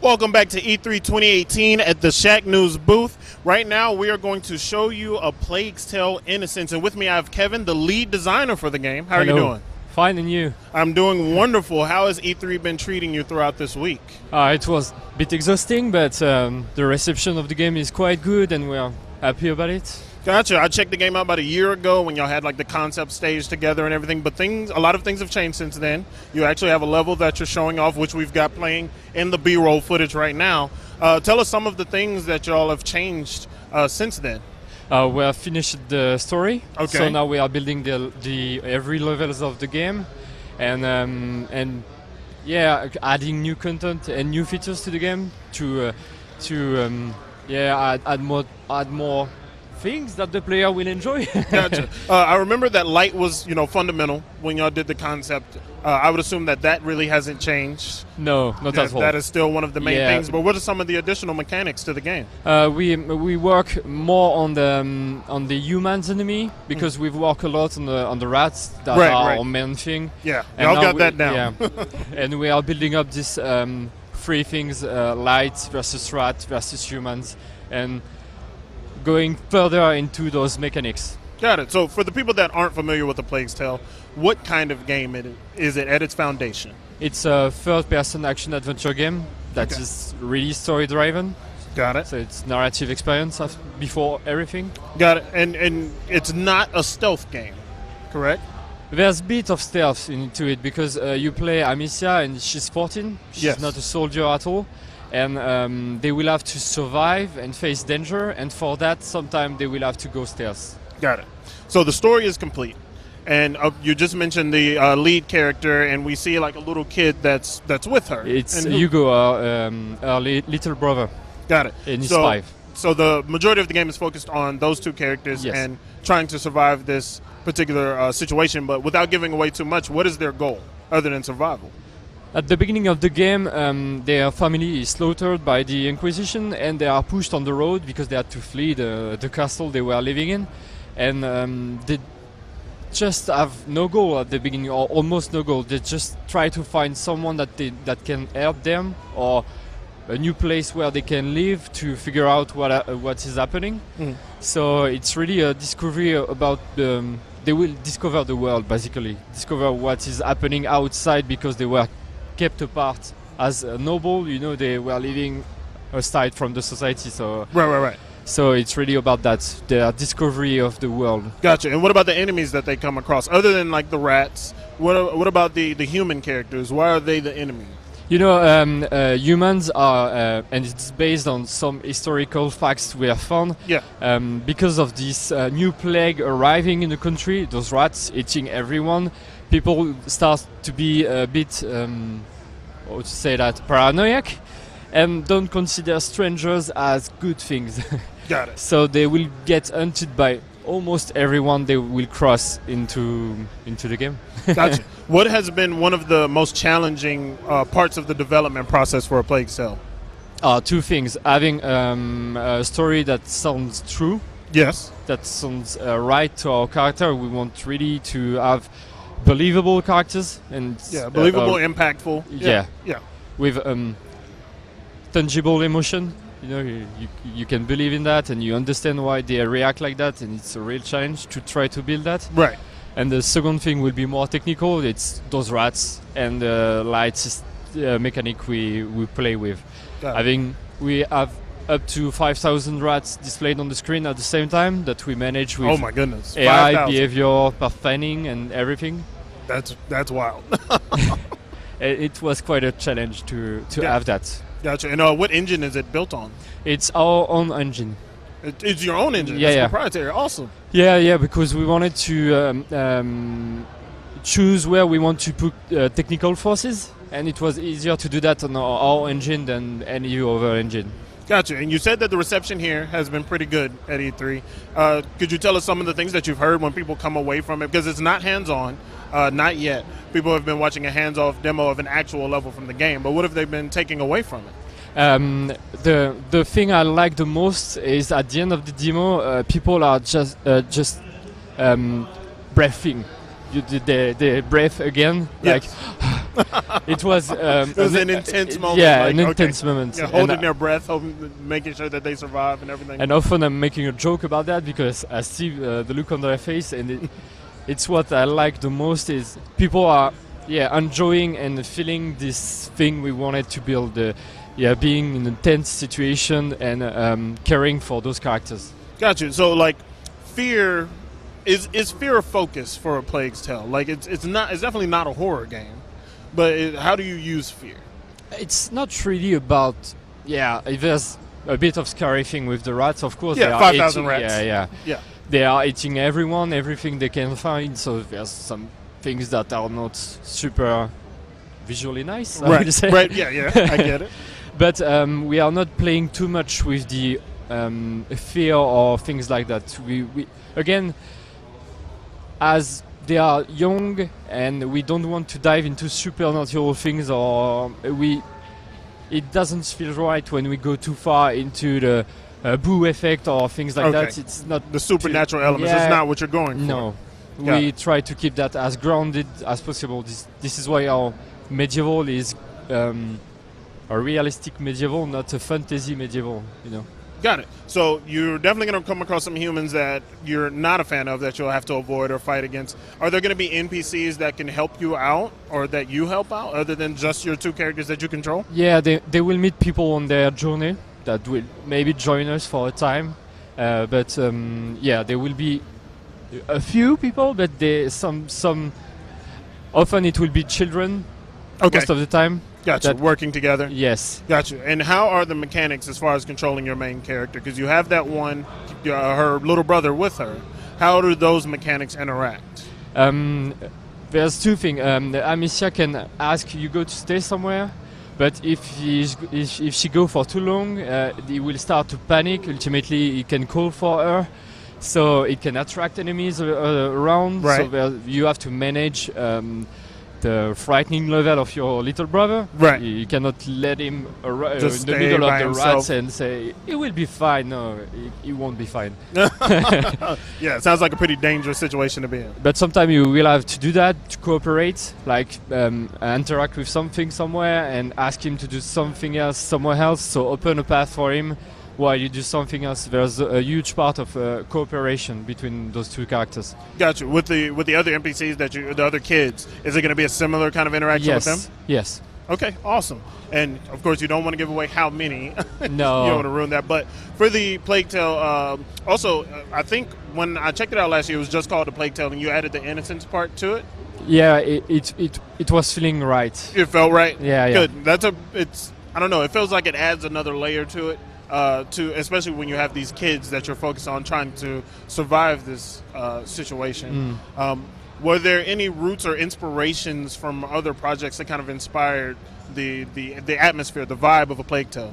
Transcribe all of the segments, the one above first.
Welcome back to E3 2018 at the Shacknews booth. Right now, we are going to show you A Plague's Tale: Innocence. And with me, I have Kevin, the lead designer for the game. How are you doing? Fine, and you? I'm doing wonderful. How has E3 been treating you throughout this week? It was a bit exhausting, but the reception of the game is quite good, and we're happy about it. Gotcha. I checked the game out about a year ago when y'all had like the concept stage together and everything, but a lot of things have changed since then. You actually have a level that you're showing off, which we've got playing in the B-roll footage right now. Tell us some of the things that y'all have changed since then. We have finished the story, okay. So now we are building the every levels of the game, and yeah, adding new content and new features to the game to add more things that the player will enjoy. Gotcha. I remember that light was, fundamental when y'all did the concept. I would assume that really hasn't changed. No, not at all. That is still one of the main things. But what are some of the additional mechanics to the game? We work more on the humans enemy because we've worked a lot on the rats that are our main thing. Yeah, y'all got that down. Yeah. And we are building up this three things: light versus rat versus humans, and going further into those mechanics. Got it. So for the people that aren't familiar with A Plague's Tale, what kind of game is it at its foundation? It's a third-person action-adventure game that is really story-driven. Got it. So it's narrative experience before everything. Got it. And it's not a stealth game, correct? There's a bit of stealth into it because you play Amicia and she's 14. She's not a soldier at all. And they will have to survive and face danger, and for that, sometimes they will have to go stealth. Got it. So the story is complete, and you just mentioned the lead character, and we see like a little kid that's with her. It's Hugo, our little brother. Got it. And he's 5. So the majority of the game is focused on those two characters and trying to survive this particular situation, but without giving away too much, what is their goal other than survival? At the beginning of the game, their family is slaughtered by the Inquisition, and they are pushed on the road because they had to flee the castle they were living in. And they just have no goal at the beginning, or almost no goal. They just try to find someone that can help them, or a new place where they can live to figure out what is happening. So it's really a discovery about they will discover the world, basically. Discover what is happening outside because they were kept apart as a noble, they were living aside from the society. So right. So it's really about that, their discovery of the world. Gotcha. And what about the enemies that they come across, other than like the rats? What about the human characters? Why are they the enemy? Humans are, and it's based on some historical facts we have found. Yeah. Because of this new plague arriving in the country, those rats eating everyone, people start to be a bit, paranoid, and don't consider strangers as good things. Got it. So they will get hunted by almost everyone they will cross into the game. Gotcha. What has been one of the most challenging parts of the development process for A Plague's Tale? Two things. Having a story that sounds true. Yes. That sounds right to our character. We want really to have believable characters and believable, impactful. Yeah. With tangible emotion. You can believe in that, and you understand why they react like that, and it's a real challenge to try to build that. Right. And the second thing will be more technical. It's those rats and the lights mechanic we play with. We have up to 5,000 rats displayed on the screen at the same time that we manage with. Oh my goodness! AI, 5, behavior, pathfinding, and everything. That's wild. It was quite a challenge to have that. Gotcha. And what engine is it built on? It's our own engine. It's your own engine? Yeah, it's proprietary. Awesome. Yeah, because we wanted to choose where we want to put technical forces, and it was easier to do that on our engine than any other engine. Gotcha. And you said that the reception here has been pretty good at E3. Could you tell us some of the things that you've heard when people come away from it? Because it's not hands-on, not yet. People have been watching a hands-off demo of an actual level from the game, but what have they been taking away from it? The thing I like the most is at the end of the demo, people are just breathing. They breathe again, like It was It was an intense moment. Yeah, like, an okay. intense moment. Yeah, And, holding their breath, making sure that they survive and everything. and often I'm making a joke about that because I see the look on their face, and it's what I like the most is people are enjoying and feeling this thing we wanted to build. Being in a tense situation and caring for those characters. Gotcha. So like, fear is fear a focus for A Plague's Tale? Like it's definitely not a horror game, but how do you use fear? It's not really about if there's a bit of scary thing with the rats, of course. Yeah, they are 5,000 eating, rats. Yeah. They are eating everyone, everything they can find. So there's some things that are not super visually nice. I would say. Right. Yeah. I get it. But we are not playing too much with the fear or things like that. We again, as they are young and we don't want to dive into supernatural things, or it doesn't feel right when we go too far into the boo effect or things like that. It's not the supernatural elements. It's not what you're going for. No, we try to keep that as grounded as possible. This is why our medieval is a realistic medieval, not a fantasy medieval. Got it. So you're definitely going to come across some humans that you're not a fan of that you'll have to avoid or fight against. Are there going to be NPCs that can help you out or that you help out other than just your two characters that you control? Yeah, they will meet people on their journey that will maybe join us for a time. But there will be a few people, but some often it will be children most of the time. Gotcha. Working together. Yes. Gotcha. And how are the mechanics as far as controlling your main character? Because you have that one, her little brother with her. How do those mechanics interact? There's two things. Amicia can ask you to stay somewhere, but if she go for too long, he will start to panic. Ultimately, he can call for her, so it can attract enemies around. Right. So you have to manage the frightening level of your little brother. Right. You cannot let him in Just the stay middle by of the himself. rats and say, "It will be fine." No, it won't be fine. Yeah, it sounds like a pretty dangerous situation to be in. But sometimes you will have to do that to cooperate, like interact with something somewhere and ask him to do something else somewhere else. So open a path for him while you do something else. There's a huge part of cooperation between those two characters. Gotcha. With the other NPCs the other kids, is it going to be a similar kind of interaction with them? Yes. Okay, awesome. And of course, you don't want to give away how many. No. You don't want to ruin that. But for the Plague Tale, also, I think when I checked it out last year, it was just called the Plague Tale, and you added the Innocence part to it. Yeah, it was feeling right. It felt right. Yeah. Good. I don't know. It feels like it adds another layer to it. Especially when you have these kids that you're focused on trying to survive this situation. Were there any roots or inspirations from other projects that kind of inspired the atmosphere, the vibe of A Plague Tale?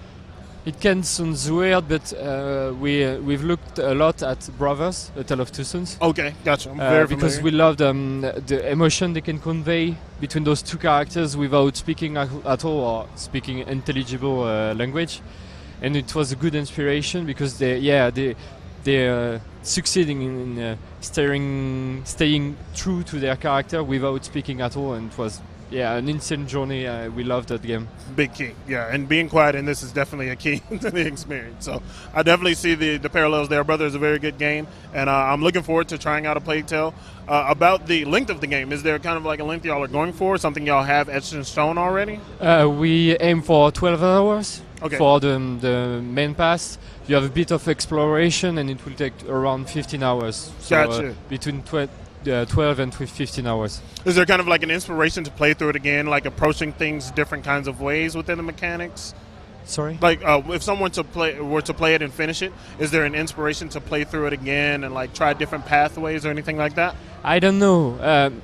It can sound weird, but we've looked a lot at Brothers, A Tale of Two Sons. Okay, gotcha. I'm very because familiar. we love the emotion they can convey between those two characters without speaking at all or speaking intelligible language. And it was a good inspiration because they're succeeding in staying true to their character without speaking at all, and it was an insane journey. We loved that game. Big key, yeah, and being quiet in this is definitely a key to the experience. So I definitely see the parallels there. Brother is a very good game, and I'm looking forward to trying out A Plague Tale. About the length of the game, is there kind of like a length y'all are going for, something y'all have etched in stone already? We aim for 12 hours. Okay. For the main pass. You have a bit of exploration, and it will take around 15 hours. So Gotcha. Between 12 and 15 hours. Is there kind of like an inspiration to play through it again, like approaching things different kinds of ways within the mechanics? Sorry? Like if someone were to play it and finish it, is there an inspiration to play through it again and like try different pathways or anything like that? I don't know.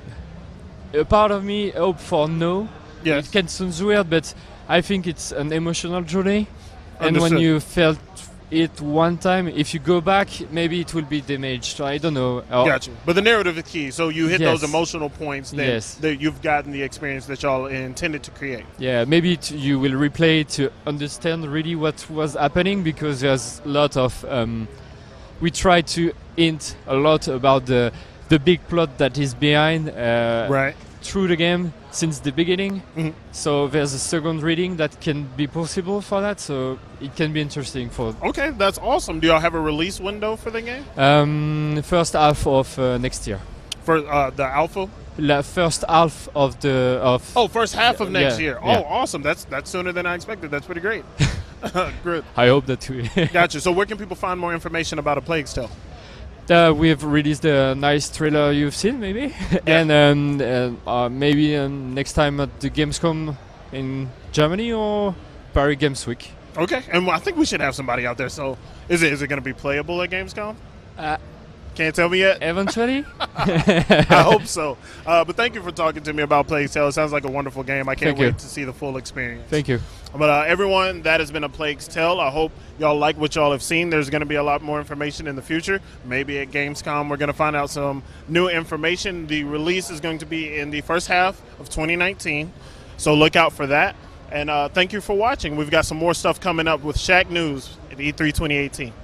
A part of me hope for no. Yes. It can sound weird, but I think it's an emotional journey. And Understood. when you felt it one time, if you go back, maybe it will be damaged. I don't know. Gotcha. But the narrative is key. So you hit Yes. those emotional points, then Yes. you've gotten the experience that y'all intended to create. Yeah, maybe you will replay it to understand really what was happening, because there's a lot of we try to hint a lot about the big plot that is behind Right. through the game since the beginning. Mhm. So there's a second reading that can be possible for that. So it can be interesting for Okay, that's awesome. Do y'all have a release window for the game? first half of next year. For the alpha? First half of the Oh, first half of next Yeah, year. yeah. Oh, awesome. That's sooner than I expected. That's pretty great. Good. I hope that we Gotcha. So where can people find more information about A Plague's Tale? we've released a nice trailer you've seen maybe, and maybe next time at the Gamescom in Germany or Paris Games Week. Okay, and I think we should have somebody out there. So is it going to be playable at Gamescom? Uh, Can't tell me yet. Eventually. I hope so. But thank you for talking to me about Plague's Tale. It sounds like a wonderful game. I can't Thank you. wait to see the full experience. Thank you. But everyone, that has been A Plague's Tale. I hope y'all like what y'all have seen. There's going to be a lot more information in the future. Maybe at Gamescom we're going to find out some new information. The release is going to be in the first half of 2019. So look out for that. And thank you for watching. We've got some more stuff coming up with Shaq News at E3 2018.